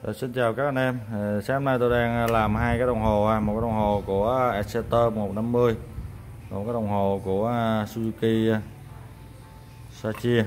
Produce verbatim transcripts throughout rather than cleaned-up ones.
Rồi, xin chào các anh em. à, Sáng hôm nay tôi đang làm hai cái đồng hồ, một cái đồng hồ của Exeter một năm mươi, một cái đồng hồ của Suzuki Sachi.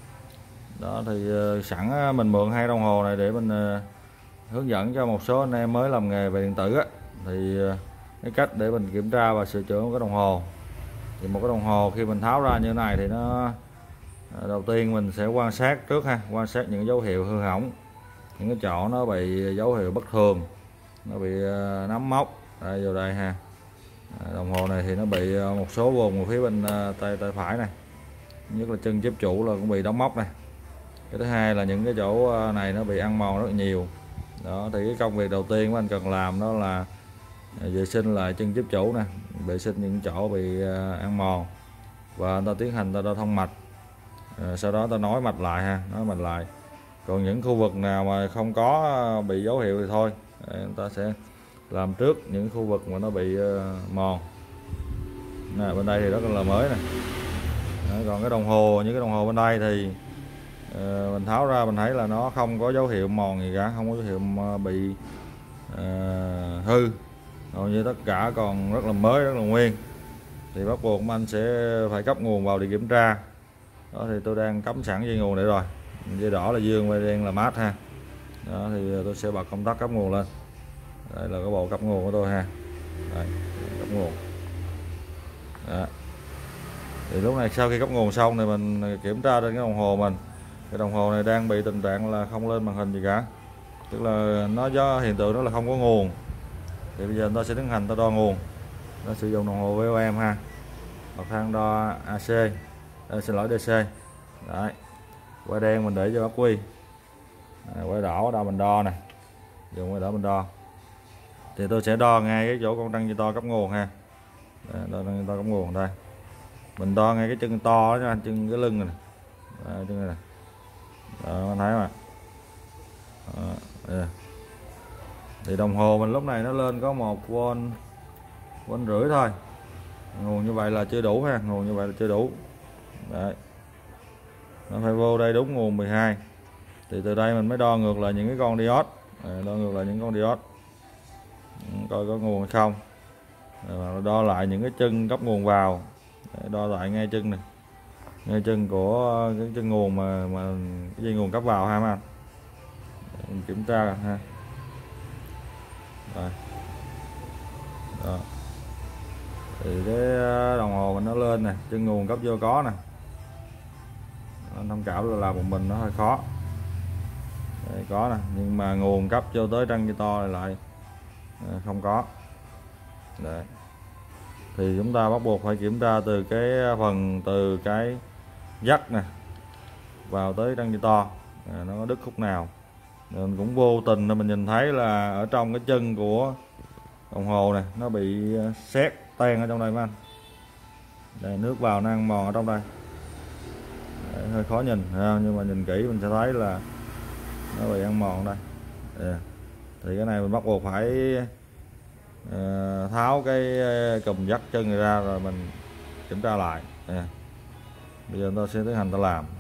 Đó thì sẵn mình mượn hai đồng hồ này để mình hướng dẫn cho một số anh em mới làm nghề về điện tử á, thì cái cách để mình kiểm tra và sửa chữa một cái đồng hồ. Thì một cái đồng hồ khi mình tháo ra như thế này thì nó đầu tiên mình sẽ quan sát trước ha, quan sát những dấu hiệu hư hỏng, những cái chỗ nó bị dấu hiệu bất thường, nó bị nắm móc đây vào đây ha. Đồng hồ này thì nó bị một số vùng ở phía bên tay tay phải này, nhất là chân chếp chủ là cũng bị đóng móc này. Cái thứ hai là những cái chỗ này nó bị ăn mòn rất nhiều. Đó thì cái công việc đầu tiên của anh cần làm đó là vệ sinh lại chân chếp chủ nè, vệ sinh những chỗ bị ăn mòn và ta tiến hành ta đo thông mạch. À, sau đó ta nối mạch lại ha, nối mạch lại. Còn những khu vực nào mà không có bị dấu hiệu thì thôi, chúng ta sẽ làm trước những khu vực mà nó bị mòn. Nè, bên đây thì rất là mới này. Còn cái đồng hồ, những cái đồng hồ bên đây thì uh, mình tháo ra mình thấy là nó không có dấu hiệu mòn gì cả, không có dấu hiệu bị uh, hư, hầu như tất cả còn rất là mới, rất là nguyên. Thì bắt buộc anh sẽ phải cấp nguồn vào để kiểm tra. Đó thì tôi đang cắm sẵn dây nguồn để rồi, dây đỏ là dương, dây đen là mát ha. Đó thì tôi sẽ bật công tắc cấp nguồn lên. Đây là cái bộ cấp nguồn của tôi ha. Đây, cấp nguồn. Đó. Thì lúc này sau khi cấp nguồn xong thì mình kiểm tra trên cái đồng hồ mình. Cái đồng hồ này đang bị tình trạng là không lên màn hình gì cả, tức là nó do hiện tượng đó là không có nguồn. Thì bây giờ chúng ta sẽ tiến hành ta đo nguồn. Nó sử dụng đồng hồ vê o em ha, bậc thang đo a xê, à, xin lỗi đê xê. Đấy, quay đen mình để cho ắc quy, à, quay đỏ đo mình đo nè, dùng quay đỏ mình đo. Thì tôi sẽ đo ngay cái chỗ con trăng to cấp nguồn ha. Đấy, đo trăng to cấp nguồn đây, mình đo ngay cái chân to đó nha, chân cái lưng này, đấy, chân này nè. Đó, anh thấy mà. Đó, thì đồng hồ mình lúc này nó lên có một vôn vôn rưỡi thôi, nguồn như vậy là chưa đủ ha, nguồn như vậy là chưa đủ. Đấy, nó phải vô đây đúng nguồn mười hai. Thì từ đây mình mới đo ngược lại những cái con diode, đo ngược lại những con diode coi có nguồn hay không. Rồi đo lại những cái chân cấp nguồn vào, đo lại ngay chân này, ngay chân của cái chân nguồn mà mà cái dây nguồn cấp vào ha anh. Mình kiểm tra ha. Rồi. Đó. Thì cái đồng hồ mình nó lên nè, chân nguồn cấp vô có nè. Anh thông cảm là làm một mình nó hơi khó. Đây, có nè, nhưng mà nguồn cấp vô tới trăng to này lại không có. Đấy. Thì chúng ta bắt buộc phải kiểm tra từ cái phần từ cái dắt nè vào tới trăng to, à, nó có đứt khúc nào. Mình cũng vô tình là mình nhìn thấy là ở trong cái chân của đồng hồ này nó bị sét tan ở trong đây mấy anh. Đây, nước vào nó ăn mòn ở trong đây. Đấy, hơi khó nhìn nhưng mà nhìn kỹ mình sẽ thấy là nó bị ăn mòn đây. Đấy. Thì cái này mình bắt buộc phải uh, tháo cái cùm dắt chân này ra rồi mình kiểm tra lại. Đấy. Bây giờ tôi sẽ tiến hành ta làm.